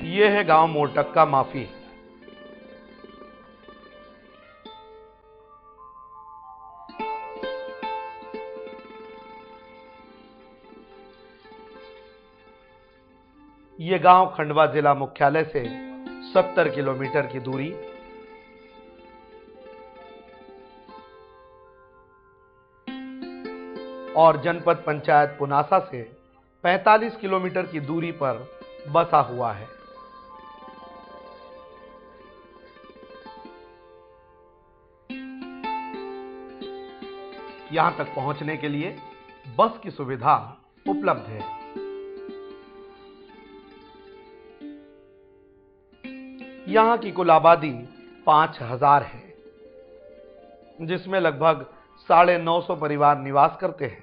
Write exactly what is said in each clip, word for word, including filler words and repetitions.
ये है गांव मोरटक्का माफी। ये गांव खंडवा जिला मुख्यालय से सत्तर किलोमीटर की दूरी और जनपद पंचायत पुनासा से पैंतालीस किलोमीटर की दूरी पर बसा हुआ है। यहां तक पहुंचने के लिए बस की सुविधा उपलब्ध है। यहां की कुल आबादी पांच हजार है, जिसमें लगभग साढ़े नौ सौ परिवार निवास करते हैं।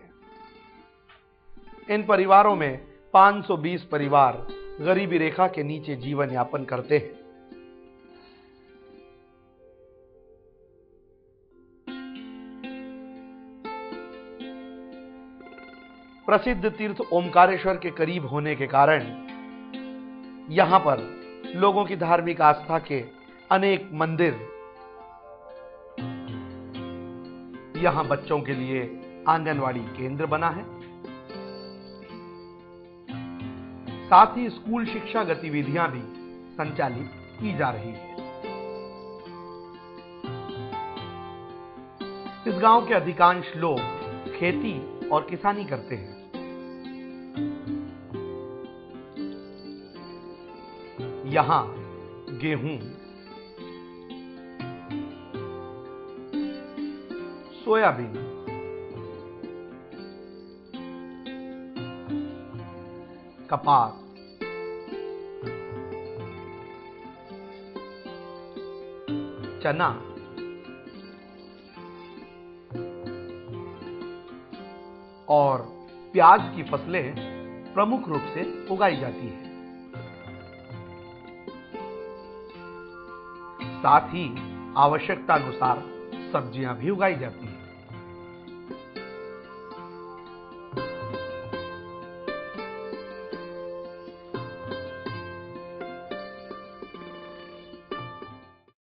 इन परिवारों में पांच सौ बीस परिवार गरीबी रेखा के नीचे जीवन यापन करते हैं। प्रसिद्ध तीर्थ ओमकारेश्वर के करीब होने के कारण यहां पर लोगों की धार्मिक आस्था के अनेक मंदिर, यहां बच्चों के लिए आंगनवाड़ी केंद्र बना है। साथ ही स्कूल शिक्षा गतिविधियां भी संचालित की जा रही है। इस गांव के अधिकांश लोग खेती और किसानी करते हैं। यहां गेहूं, सोयाबीन, कपास, चना और प्याज की फसलें प्रमुख रूप से उगाई जाती है। साथ ही आवश्यकता अनुसार सब्जियां भी उगाई जाती हैं।